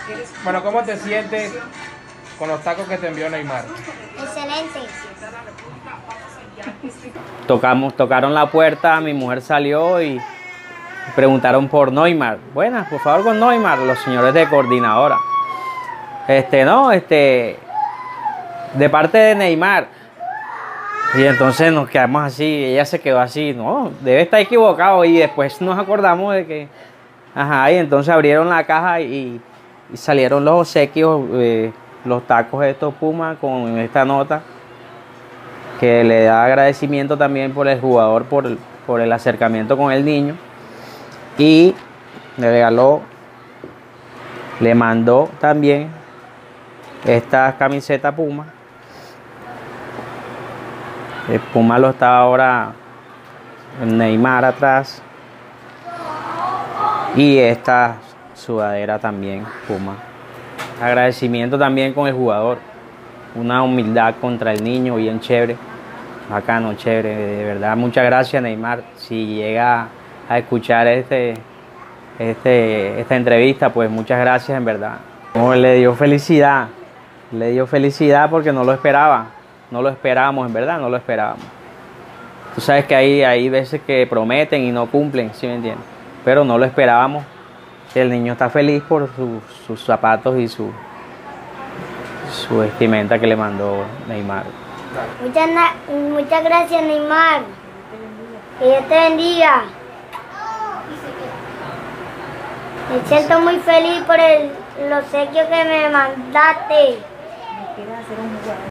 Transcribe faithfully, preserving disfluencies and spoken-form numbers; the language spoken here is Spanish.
Bueno, ¿cómo te sientes con los tacos que te envió Neymar? Excelente. Tocamos, tocaron la puerta, mi mujer salió y preguntaron por Neymar. Buenas, por favor con Neymar, los señores de coordinadora. Este, no, este, de parte de Neymar. Y entonces nos quedamos así, ella se quedó así, no, debe estar equivocado. Y después nos acordamos de que, ajá, y entonces abrieron la caja y, y salieron los obsequios, eh, los tacos estos Puma con esta nota, que le da agradecimiento también por el jugador, por el, por el acercamiento con el niño. Y le regaló, le mandó también esta camiseta Puma. El Puma lo está ahora Neymar atrás. Y esta sudadera también Puma. Agradecimiento también con el jugador. Una humildad contra el niño bien chévere. Bacano, chévere. De verdad, muchas gracias Neymar. Si llega a escuchar este, este, esta entrevista, pues muchas gracias en verdad. Oh, le dio felicidad. Le dio felicidad porque no lo esperaba. No lo esperábamos, en verdad, no lo esperábamos. Tú sabes que hay, hay veces que prometen y no cumplen, ¿sí me entiendes? Pero no lo esperábamos. El niño está feliz por su, sus zapatos y su, su vestimenta que le mandó Neymar. Muchas, muchas gracias, Neymar. Que Dios te bendiga. Me siento muy feliz por el, el obsequio que me mandaste. ¿Quieres hacer un jugador?